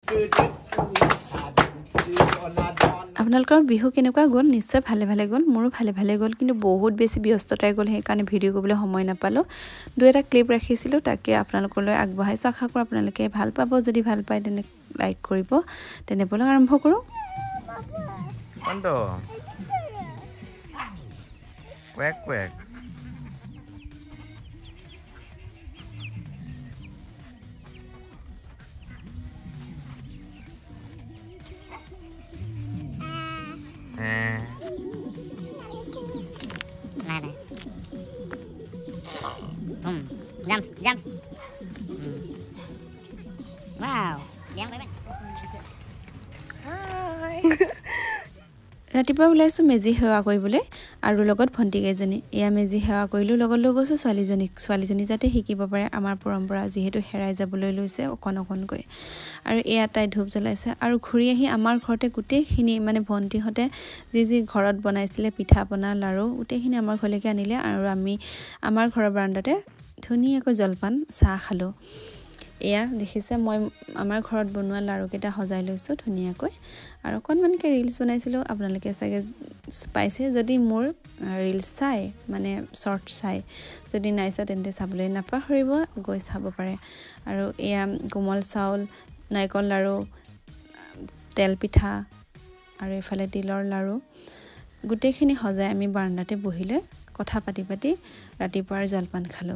আপোনালোকৰ বিহু কেনেকুৱা গ'ল নিশ্চয় ভালে ভালে গ'ল মোৰো ভালে ভালে গ'ল কিন্তু বহুত বেছি ব্যস্ততাই গ'ল সেই কাৰণে ভিডিও কৰিবলৈ সময় নাপালো দুই এটা ক্লিপ ৰাখিছিলো তাকে আপোনালোকলৈ আগবঢ়াইছো আশা কৰোঁ আপোনালোকে ভাল পাব যদি ভাল পায় তেনে লাইক কৰিব তেনে বলক আৰম্ভ কৰো Quando? Quack quack. Nada. Jump, jump. Wow. Jump, baby. Hi. ৰাতিপুৱা ওলাইছো মেজি সেৱা কৰিবলৈ আৰু লগত ভণ্টি কেইজনী এয়া মেজি সেৱা কৰিলো লগত লৈ গৈছো ছোৱালীজনী যাতে শিকিব পাৰে আমাৰ পৰম্পৰা যিহেতু হেৰাই যাবলৈ লৈছে অকনকৈ আৰু এয়া তাই ধূপ জ্বলাইছে আৰু ঘূৰি আহি আমাৰ ঘৰতে গোটেইখিনি মানে ভণ্টিহঁতে যি ঘৰত বনাইছিলে পিঠা পনা লাৰু গোটেইখিনি আমাৰ ঘৰলৈকে আনিলে আৰু আমি আমাৰ ঘৰৰ বাৰান্দাতে ধুনীয়াকৈ জলপান চাহ খালো এয়া দেখিছে মই আমাৰ ঘৰত বনোৱা লাৰু কেইটা সজাই লৈছো ধুনীয়াকৈ আৰু অকনমানকে ৰিলস বনাইছিলো আপোনালোকে চাগে পাইছে যদি মোৰ ৰিলস চাই মানে শৰ্ট চাই যদি নাইছা তেন্তে চাবলৈ নাপাহৰিব গৈ চাব পাৰে আৰু এয়া কোমল চাউল নাইকল লাৰু তেল পিঠা আৰু ইফালে তিলৰ লাৰু গোটেইখিনি সজাই আমি বাৰান্দাতে বহিলে কথা পাতি ৰাতিপুৱাৰ জলপান খালো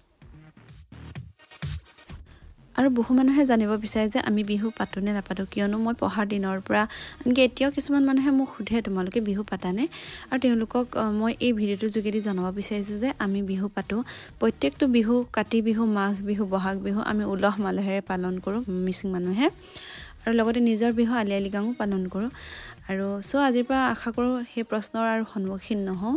আৰু বহু মানুহে জানিব বিচাৰে যে আমি বিহু পাতো নে নাপাতো কিয়নো মই পঢ়াৰ দিনৰ পৰা আনকি এতিয়াও কিছুমান মানুহে মোক সুধে তোমালোকে বিহু পাতানে আৰু তেওঁলোকক মই এই ভিডিওটোৰ যোগেদি জনাব বিচাৰিছো যে আমি বিহু পাতো প্ৰত্যেকটো বিহু কাতি বিহু মাঘ বিহু বহাগ বিহু আমি উলহ মালহেৰে পালন কৰো মিচিং মানুহে আৰু লগতে নিজৰ বিহু আলি আই লৃগাঙো পালন কৰো আৰু সো আজিৰ পৰা আশা কৰো সেই প্ৰশ্নৰ আৰু সন্মুখীন নহওঁ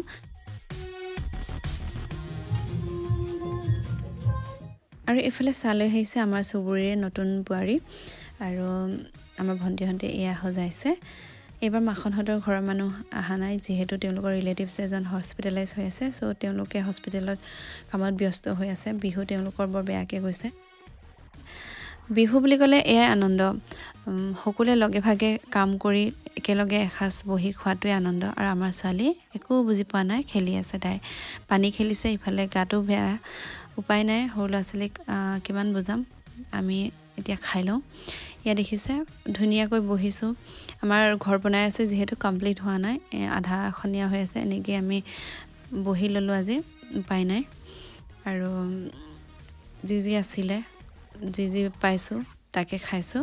আৰু এফালে চালৈ আহিছে আমাৰ চুবুৰীৰে নতুন বুৱাৰী আৰু আমাৰ ভণ্টিহঁতে এয়া সজাইছে এবাৰ মাখনহঁতৰ ঘৰৰ মানুহ আহা নাই যেহেতু তেওঁলোকৰ ৰিলেটিভছ এজন হস্পিটেলাইজ হৈ আছে সো তেওঁলোকে হস্পিটেলত কামত ব্যস্ত হৈ আছে বিহু তেওঁলোকৰ বৰ বেয়াকে গৈছে বিহু বুলি ক'লে এয়া আনন্দ সকলোৱে লগে ভাগে কাম কৰি একেলগে এসাজ বহি খোৱাটোৱে আনন্দ আৰু আমাৰ ছোৱালী একো বুজি পোৱা নাই খেলি আছে তাই পানী খেলিছে ইফালে গাটো বেয়া উপায় নাই সৰু ল'ৰা-ছোৱালীক কিমান বুজাম আমি এতিয়া খাই লওঁ ইয়া দেখিছে ধুনীয়াকৈ বহিছো আমাৰ ঘৰ বনাই আছে যেহেতু কমপ্লিট হোৱা নাই আধা খনিয়া হৈ আছে এনেকৈ আমি বহি ললো আজি উপায় নাই আৰু যি আছিলে যি পাইছো তাকে খাইছো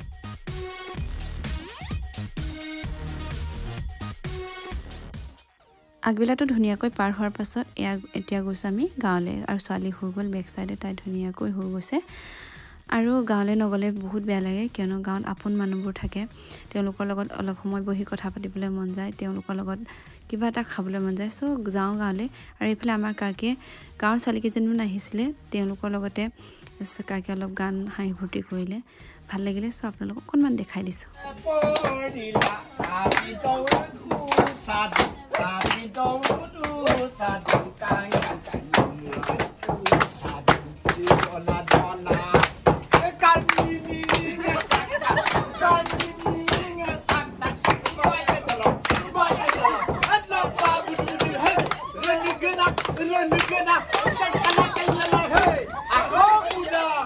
আগবেলাটো ধুনীয়াকৈ পাৰ হোৱাৰ পাছত এতিয়া গৈছো আমি গাঁৱলৈ আৰু ছোৱালী হৈ গ'ল বেক সাইডে তাই ধুনীয়াকৈ হৈ গৈছে আৰু গাঁৱলৈ নগলে বহুত বেয়া লাগে কিয়নো গাঁৱত আপোন মানুহবোৰ থাকে তেওঁলোকৰ লগত অলপ সময় বহি কথা পাতিবলৈ মন যায় তেওঁলোকৰ লগত কিবা এটা খাবলৈ মন যায় সো যাওঁ গাঁৱলৈ আৰু ইফালে আমাৰ কাকে গাঁৱৰ ছোৱালী কেইজনমান আহিছিলে তেওঁলোকৰ লগতে কাকে অলপ গান হাঁহি ফূৰ্তি কৰিলে ভাল লাগিলে সো আপোনালোকক অকনমান দেখাই দিছো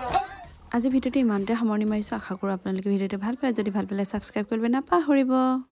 আজি ভিডিওটো ইমানতে সামৰণি মাৰিছো আশা কৰোঁ আপোনালোকে ভিডিওটো ভাল পালে যদি ভাল পালে সাবস্ক্ৰাইব কৰিব নাপাহৰিব